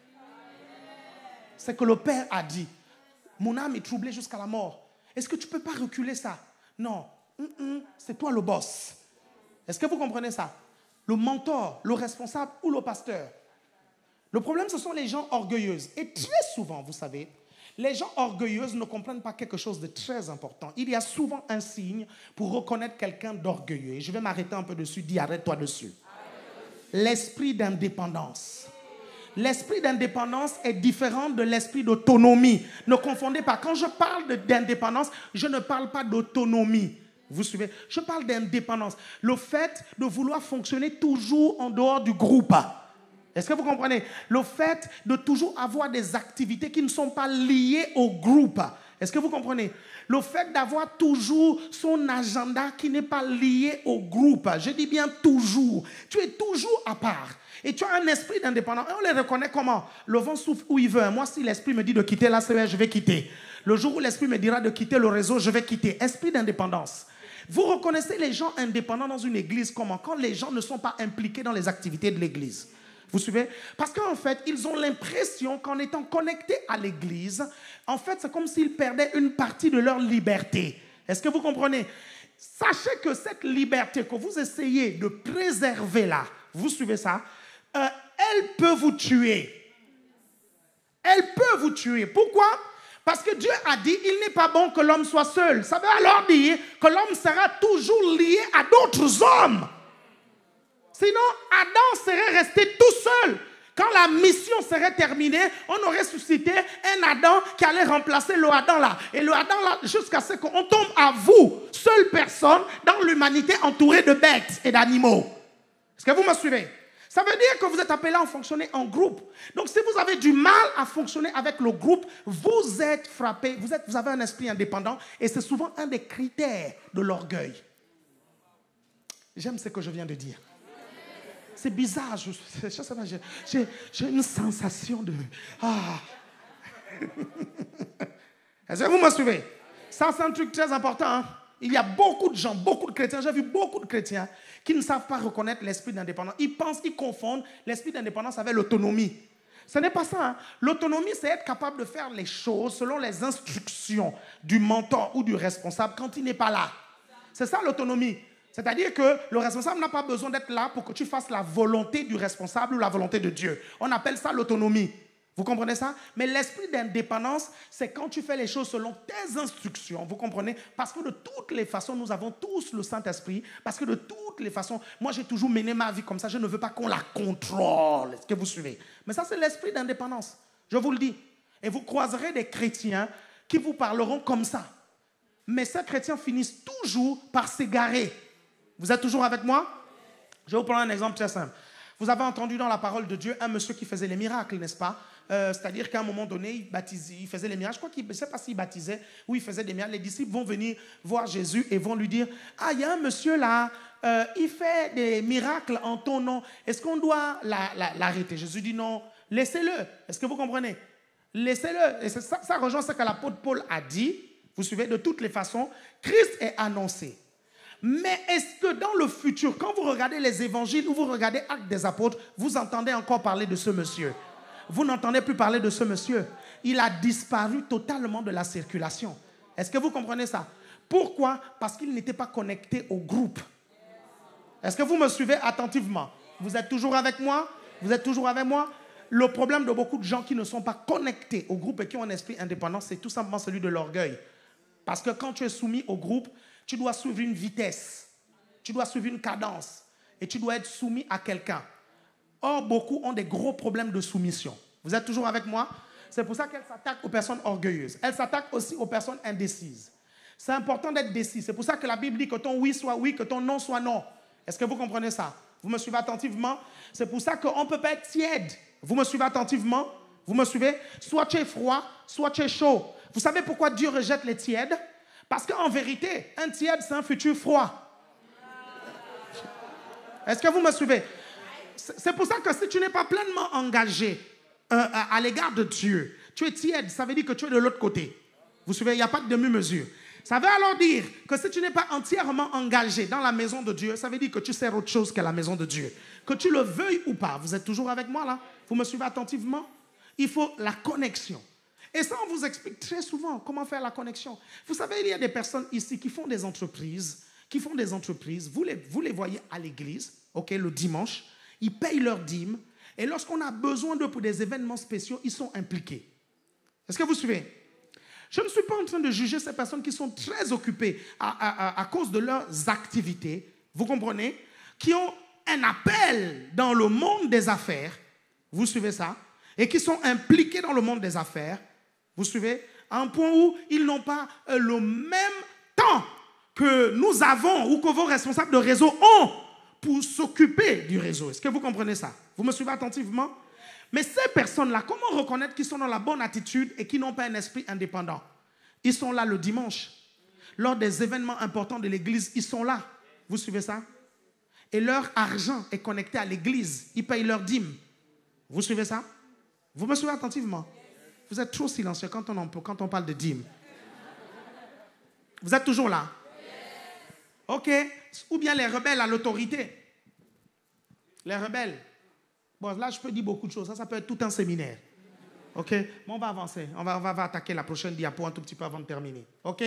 C'est que le Père a dit, mon âme est troublée jusqu'à la mort. Est-ce que tu ne peux pas reculer ça? Non, c'est toi le boss. Est-ce que vous comprenez ça? Le mentor, le responsable ou le pasteur. Le problème, ce sont les gens orgueilleuses. Et très souvent, vous savez, les gens orgueilleuses ne comprennent pas quelque chose de très important. Il y a souvent un signe pour reconnaître quelqu'un d'orgueilleux. Et je vais m'arrêter un peu dessus. Dis, arrête-toi dessus. L'esprit d'indépendance. L'esprit d'indépendance est différent de l'esprit d'autonomie. Ne confondez pas. Quand je parle d'indépendance, je ne parle pas d'autonomie. Vous suivez? Je parle d'indépendance. Le fait de vouloir fonctionner toujours en dehors du groupe. Est-ce que vous comprenez? Le fait de toujours avoir des activités qui ne sont pas liées au groupe. Est-ce que vous comprenez? Le fait d'avoir toujours son agenda qui n'est pas lié au groupe. Je dis bien toujours. Tu es toujours à part. Et tu as un esprit d'indépendance. Et on les reconnaît comment? Le vent souffle où il veut. Moi, si l'esprit me dit de quitter la CER, je vais quitter. Le jour où l'esprit me dira de quitter le réseau, je vais quitter. Esprit d'indépendance. Vous reconnaissez les gens indépendants dans une église comment? Quand les gens ne sont pas impliqués dans les activités de l'église. Vous suivez? Parce qu'en fait, ils ont l'impression qu'en étant connectés à l'église, en fait, c'est comme s'ils perdaient une partie de leur liberté. Est-ce que vous comprenez? Sachez que cette liberté que vous essayez de préserver là, vous suivez ça? Elle peut vous tuer. Elle peut vous tuer. Pourquoi? Parce que Dieu a dit, il n'est pas bon que l'homme soit seul. Ça veut alors dire que l'homme sera toujours lié à d'autres hommes. Sinon, Adam serait resté tout seul. Quand la mission serait terminée, on aurait suscité un Adam qui allait remplacer le Adam là. Et le Adam là, jusqu'à ce qu'on tombe à vous, seule personne dans l'humanité entourée de bêtes et d'animaux. Est-ce que vous me suivez? Ça veut dire que vous êtes appelé à fonctionner en groupe. Donc si vous avez du mal à fonctionner avec le groupe, vous êtes frappé, vous avez un esprit indépendant et c'est souvent un des critères de l'orgueil. J'aime ce que je viens de dire. C'est bizarre, je sais pas, j'ai une sensation de... Est-ce que vous me suivez? Ça, c'est un truc très important. Hein? Il y a beaucoup de gens, beaucoup de chrétiens, j'ai vu beaucoup de chrétiens qui ne savent pas reconnaître l'esprit d'indépendance. Ils pensent, ils confondent l'esprit d'indépendance avec l'autonomie. Ce n'est pas ça. Hein? L'autonomie, c'est être capable de faire les choses selon les instructions du mentor ou du responsable quand il n'est pas là. C'est ça l'autonomie. C'est-à-dire que le responsable n'a pas besoin d'être là pour que tu fasses la volonté du responsable ou la volonté de Dieu. On appelle ça l'autonomie. Vous comprenez ça? Mais l'esprit d'indépendance, c'est quand tu fais les choses selon tes instructions. Vous comprenez? Parce que de toutes les façons, nous avons tous le Saint-Esprit. Parce que de toutes les façons, moi j'ai toujours mené ma vie comme ça. Je ne veux pas qu'on la contrôle. Est-ce que vous suivez? Mais ça, c'est l'esprit d'indépendance. Je vous le dis. Et vous croiserez des chrétiens qui vous parleront comme ça. Mais ces chrétiens finissent toujours par s'égarer. Vous êtes toujours avec moi? Je vais vous prendre un exemple très simple. Vous avez entendu dans la parole de Dieu un monsieur qui faisait les miracles, n'est-ce pas? C'est-à-dire qu'à un moment donné, il faisait les miracles. Je crois qu'il ne sait pas s'il baptisait ou il faisait des miracles. Les disciples vont venir voir Jésus et vont lui dire, « Ah, il y a un monsieur là, il fait des miracles en ton nom. Est-ce qu'on doit l'arrêter ?» Jésus dit, « Non, laissez-le. » Est-ce que vous comprenez? Laissez-le. Et ça rejoint ce que l'apôtre Paul a dit. Vous suivez? De toutes les façons, Christ est annoncé. Mais est-ce que dans le futur, quand vous regardez les évangiles ou vous regardez Actes des apôtres, vous entendez encore parler de ce monsieur? Vous n'entendez plus parler de ce monsieur. Il a disparu totalement de la circulation. Est-ce que vous comprenez ça? Pourquoi? Parce qu'il n'était pas connecté au groupe. Est-ce que vous me suivez attentivement? Vous êtes toujours avec moi? Vous êtes toujours avec moi? Le problème de beaucoup de gens qui ne sont pas connectés au groupe et qui ont un esprit indépendant, c'est tout simplement celui de l'orgueil. Parce que quand tu es soumis au groupe, tu dois suivre une vitesse, tu dois suivre une cadence et tu dois être soumis à quelqu'un. Or, beaucoup ont des gros problèmes de soumission. Vous êtes toujours avec moi? C'est pour ça qu'elle s'attaque aux personnes orgueilleuses. Elle s'attaque aussi aux personnes indécises. C'est important d'être décis. C'est pour ça que la Bible dit que ton oui soit oui, que ton non soit non. Est-ce que vous comprenez ça? Vous me suivez attentivement? C'est pour ça qu'on ne peut pas être tiède. Vous me suivez attentivement? Vous me suivez? Soit tu es froid, soit tu es chaud. Vous savez pourquoi Dieu rejette les tièdes? Parce qu'en vérité, un tiède, c'est un futur froid. Est-ce que vous me suivez? C'est pour ça que si tu n'es pas pleinement engagé à l'égard de Dieu, tu es tiède, ça veut dire que tu es de l'autre côté. Vous suivez? Il n'y a pas de demi-mesure. Ça veut alors dire que si tu n'es pas entièrement engagé dans la maison de Dieu, ça veut dire que tu sers autre chose que la maison de Dieu. Que tu le veuilles ou pas. Vous êtes toujours avec moi là? Vous me suivez attentivement? Il faut la connexion. Et ça, on vous explique très souvent comment faire la connexion. Vous savez, il y a des personnes ici qui font des entreprises. Vous les voyez à l'église, ok, le dimanche. Ils payent leurs dîmes. Et lorsqu'on a besoin d'eux pour des événements spéciaux, ils sont impliqués. Est-ce que vous suivez? Je ne suis pas en train de juger ces personnes qui sont très occupées à cause de leurs activités, vous comprenez, qui ont un appel dans le monde des affaires, vous suivez ça, et qui sont impliqués dans le monde des affaires, vous suivez, à un point où ils n'ont pas le même temps que nous avons ou que vos responsables de réseau ont pour s'occuper du réseau. Est-ce que vous comprenez ça? Vous me suivez attentivement? Mais ces personnes-là, comment reconnaître qu'ils sont dans la bonne attitude et qu'ils n'ont pas un esprit indépendant? Ils sont là le dimanche. Lors des événements importants de l'église, ils sont là. Vous suivez ça? Et leur argent est connecté à l'église. Ils payent leur dîme. Vous suivez ça? Vous me suivez attentivement? Vous êtes trop silencieux quand on parle de dîme. Vous êtes toujours là? Ok. Ou bien les rebelles à l'autorité. Les rebelles. Bon, là, je peux dire beaucoup de choses. Ça peut être tout un séminaire. OK? Bon, on va avancer. On va attaquer la prochaine diapo un tout petit peu avant de terminer. OK?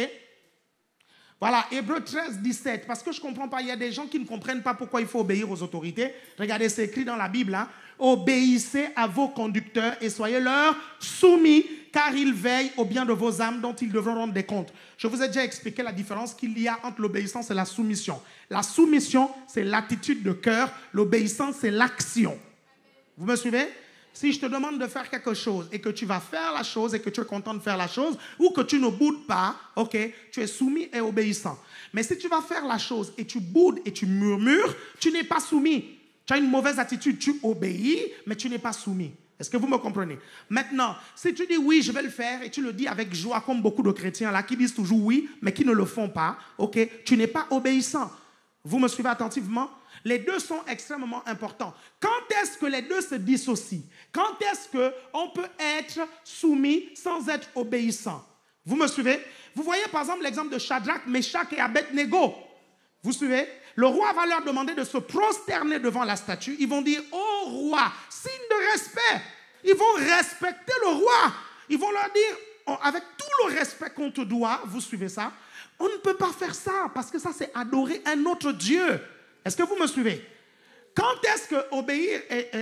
Voilà, Hébreux 13, 17. Parce que je ne comprends pas, il y a des gens qui ne comprennent pas pourquoi il faut obéir aux autorités. Regardez, c'est écrit dans la Bible. Hein? Obéissez à vos conducteurs et soyez leur soumis, car ils veillent au bien de vos âmes dont ils devront rendre des comptes. Je vous ai déjà expliqué la différence qu'il y a entre l'obéissance et la soumission. La soumission, c'est l'attitude de cœur. L'obéissance, c'est l'action. Vous me suivez? Si je te demande de faire quelque chose et que tu vas faire la chose et que tu es content de faire la chose ou que tu ne boudes pas, ok, tu es soumis et obéissant. Mais si tu vas faire la chose et tu boudes et tu murmures, tu n'es pas soumis. Tu as une mauvaise attitude, tu obéis, mais tu n'es pas soumis. Est-ce que vous me comprenez? Maintenant, si tu dis oui, je vais le faire et tu le dis avec joie comme beaucoup de chrétiens là qui disent toujours oui, mais qui ne le font pas, ok, tu n'es pas obéissant. Vous me suivez attentivement? Les deux sont extrêmement importants. Quand est-ce que les deux se dissocient? Quand est-ce qu'on peut être soumis sans être obéissant? Vous me suivez? Vous voyez par exemple l'exemple de Shadrach, Meshach et Abednego. Vous suivez? Le roi va leur demander de se prosterner devant la statue. Ils vont dire, oh roi, signe de respect. Ils vont respecter le roi. Ils vont leur dire, avec tout le respect qu'on te doit, vous suivez ça? On ne peut pas faire ça parce que ça c'est adorer un autre Dieu. Est-ce que vous me suivez? Quand est-ce que obéir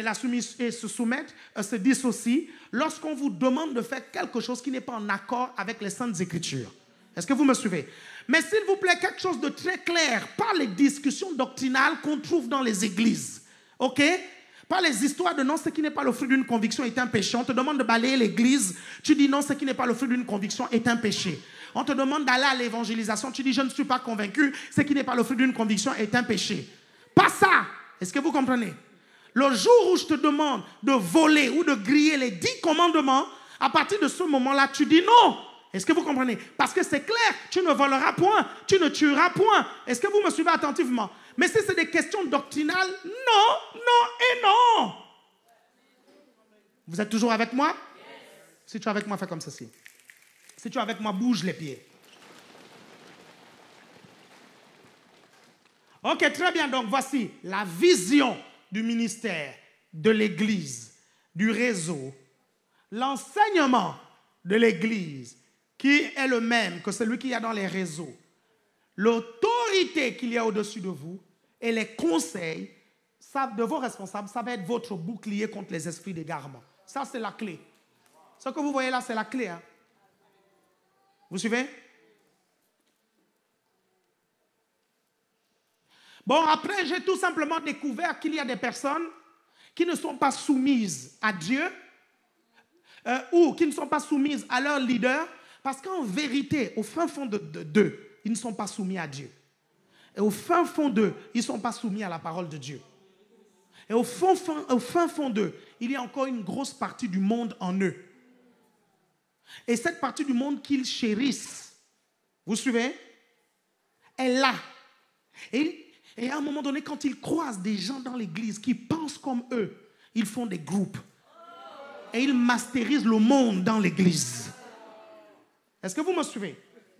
et se soumettre se dissocient? Lorsqu'on vous demande de faire quelque chose qui n'est pas en accord avec les Saintes Écritures. Est-ce que vous me suivez? Mais s'il vous plaît, quelque chose de très clair, pas les discussions doctrinales qu'on trouve dans les églises. Ok? Pas les histoires de non, ce qui n'est pas le fruit d'une conviction est un péché. On te demande de balayer l'église, tu dis non, ce qui n'est pas le fruit d'une conviction est un péché. On te demande d'aller à l'évangélisation, tu dis je ne suis pas convaincu, ce qui n'est pas le fruit d'une conviction est un péché. Pas ça. Est-ce que vous comprenez? Le jour où je te demande de voler ou de griller les 10 commandements, à partir de ce moment-là, tu dis non. Est-ce que vous comprenez? Parce que c'est clair, tu ne voleras point, tu ne tueras point. Est-ce que vous me suivez attentivement? Mais si c'est des questions doctrinales, non, non et non. Vous êtes toujours avec moi? Si tu es avec moi, fais comme ceci. Si tu es avec moi, bouge les pieds. Ok, très bien. Donc, voici la vision du ministère, de l'église, du réseau, l'enseignement de l'Église, qui est le même que celui qu'il y a dans les réseaux, l'autorité qu'il y a au-dessus de vous et les conseils de vos responsables, ça va être votre bouclier contre les esprits d'égarement. Ça, c'est la clé. Ce que vous voyez là, c'est la clé. Hein? Vous suivez? Bon, après, j'ai tout simplement découvert qu'il y a des personnes qui ne sont pas soumises à Dieu ou qui ne sont pas soumises à leur leader parce qu'en vérité, au fin fond d'eux, ils ne sont pas soumis à Dieu. Et au fin fond d'eux, ils ne sont pas soumis à la parole de Dieu. Et au fin fond d'eux, il y a encore une grosse partie du monde en eux. Et cette partie du monde qu'ils chérissent, vous suivez, est là. Et à un moment donné, quand ils croisent des gens dans l'église qui pensent comme eux, ils font des groupes. Et ils masterisent le monde dans l'église. Est-ce que vous me suivez?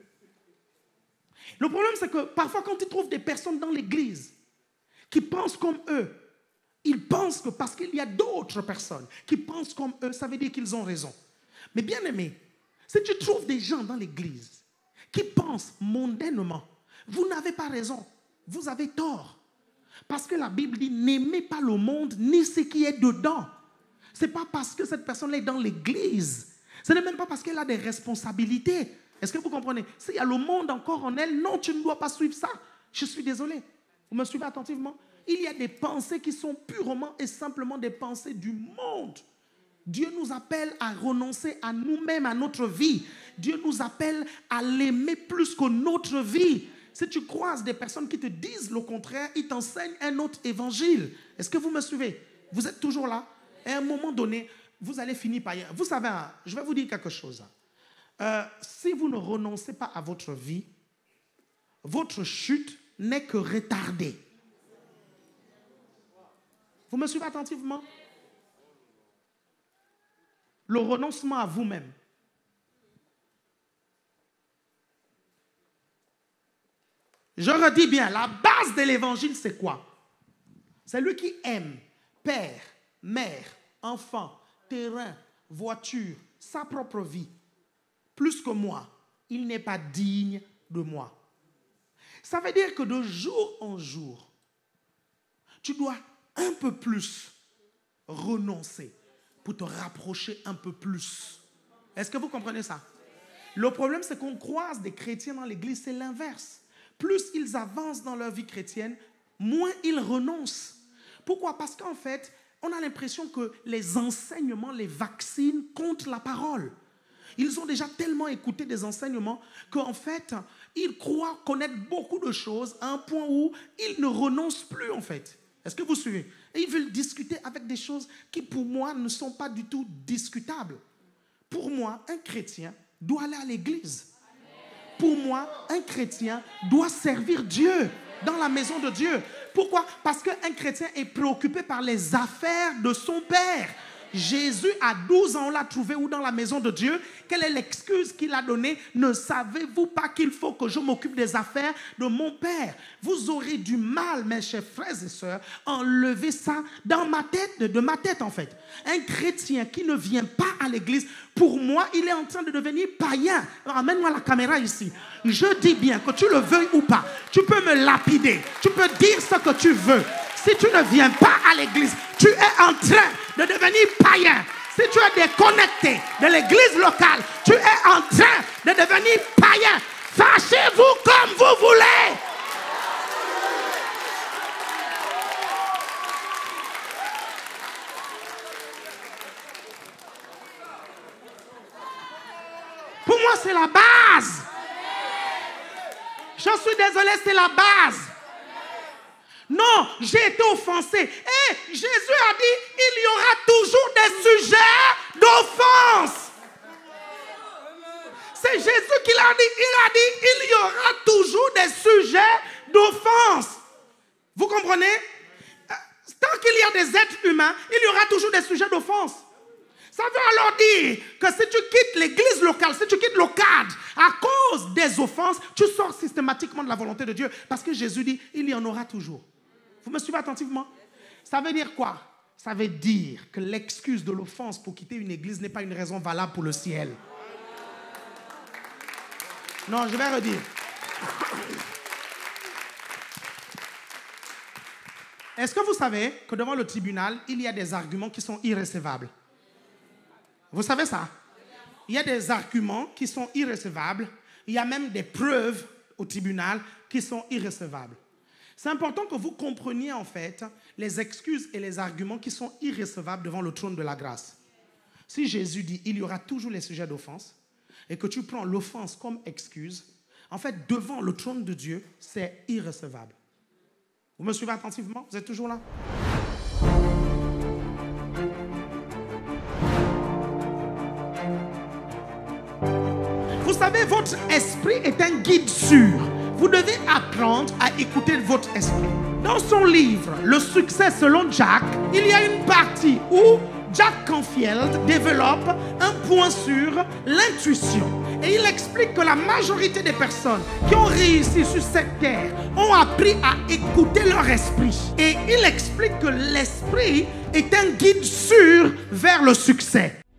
Le problème, c'est que parfois, quand ils trouvent des personnes dans l'église qui pensent comme eux, ils pensent que parce qu'il y a d'autres personnes qui pensent comme eux, ça veut dire qu'ils ont raison. Mais bien aimé, si tu trouves des gens dans l'église qui pensent mondainement, vous n'avez pas raison, vous avez tort. Parce que la Bible dit, n'aimez pas le monde ni ce qui est dedans. Ce n'est pas parce que cette personne est dans l'église. Ce n'est même pas parce qu'elle a des responsabilités. Est-ce que vous comprenez? S'il y a le monde encore en elle, non, tu ne dois pas suivre ça. Je suis désolé. Vous me suivez attentivement? Il y a des pensées qui sont purement et simplement des pensées du monde. Dieu nous appelle à renoncer à nous-mêmes, à notre vie. Dieu nous appelle à l'aimer plus que notre vie. Si tu croises des personnes qui te disent le contraire, ils t'enseignent un autre évangile. Est-ce que vous me suivez? Vous êtes toujours là? Et à un moment donné, vous allez finir par... Vous savez, je vais vous dire quelque chose. Si vous ne renoncez pas à votre vie, votre chute n'est que retardée. Vous me suivez attentivement? Le renoncement à vous-même. Je redis bien, la base de l'évangile, c'est quoi? C'est lui qui aime père, mère, enfant, terrain, voiture, sa propre vie. Plus que moi, il n'est pas digne de moi. Ça veut dire que de jour en jour, tu dois un peu plus renoncer pour te rapprocher un peu plus. Est-ce que vous comprenez ça? Le problème, c'est qu'on croise des chrétiens dans l'église, c'est l'inverse. Plus ils avancent dans leur vie chrétienne, moins ils renoncent. Pourquoi? Parce qu'en fait, on a l'impression que les enseignements les vaccinent contre la parole. Ils ont déjà tellement écouté des enseignements qu'en fait, ils croient connaître beaucoup de choses à un point où ils ne renoncent plus en fait. Est-ce que vous suivez? Et ils veulent discuter avec des choses qui pour moi ne sont pas du tout discutables. Pour moi, un chrétien doit aller à l'église. Pour moi, un chrétien doit servir Dieu dans la maison de Dieu. Pourquoi? Parce qu'un chrétien est préoccupé par les affaires de son Père. Jésus, à 12 ans, on l'a trouvé où dans la maison de Dieu? Quelle est l'excuse qu'il a donnée? Ne savez-vous pas qu'il faut que je m'occupe des affaires de mon Père? Vous aurez du mal, mes chers frères et sœurs, à enlever ça dans ma tête, de ma tête en fait. Un chrétien qui ne vient pas à l'église, pour moi, il est en train de devenir païen. Amène-moi la caméra ici. Je dis bien que tu le veuilles ou pas, tu peux me lapider, tu peux dire ce que tu veux. Si tu ne viens pas à l'église, tu es en train de devenir païen. Si tu es déconnecté de l'église locale, tu es en train de devenir païen. Fâchez-vous comme vous voulez. Pour moi, c'est la base. Je suis désolé, c'est la base. Non, j'ai été offensé. Et Jésus a dit, il y aura toujours des sujets d'offense. C'est Jésus qui l'a dit. Il a dit, il y aura toujours des sujets d'offense. Vous comprenez? Tant qu'il y a des êtres humains, il y aura toujours des sujets d'offense. Ça veut alors dire que si tu quittes l'église locale, si tu quittes le cadre à cause des offenses, tu sors systématiquement de la volonté de Dieu. Parce que Jésus dit, il y en aura toujours. Vous me suivez attentivement? Ça veut dire quoi? Ça veut dire que l'excuse de l'offense pour quitter une église n'est pas une raison valable pour le ciel. Non, je vais redire. Est-ce que vous savez que devant le tribunal, il y a des arguments qui sont irrécevables? Vous savez ça? Il y a des arguments qui sont irrécevables. Il y a même des preuves au tribunal qui sont irrécevables. C'est important que vous compreniez en fait les excuses et les arguments qui sont irrécevables devant le trône de la grâce. Si Jésus dit il y aura toujours les sujets d'offense et que tu prends l'offense comme excuse, en fait devant le trône de Dieu, c'est irrécevable. Vous me suivez attentivement? Vous êtes toujours là? Vous savez, votre esprit est un guide sûr. Vous devez apprendre à écouter votre esprit. Dans son livre « Le succès selon Jack », il y a une partie où Jack Canfield développe un point sur l'intuition. Et il explique que la majorité des personnes qui ont réussi sur cette terre ont appris à écouter leur esprit. Et il explique que l'esprit est un guide sûr vers le succès.